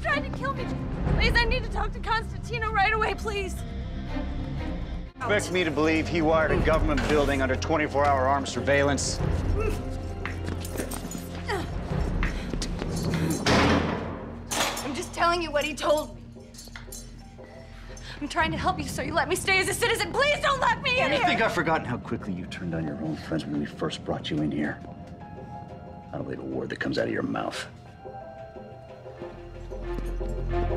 trying to kill me. Please, I need to talk to Constantino right away, please. Expect me to believe he wired a government building under 24-hour armed surveillance? I'm just telling you what he told me. I'm trying to help you so you let me stay as a citizen. Please don't let me in here! You think I've forgotten how quickly you turned on your own friends when we first brought you in here? I don't believe a word that comes out of your mouth.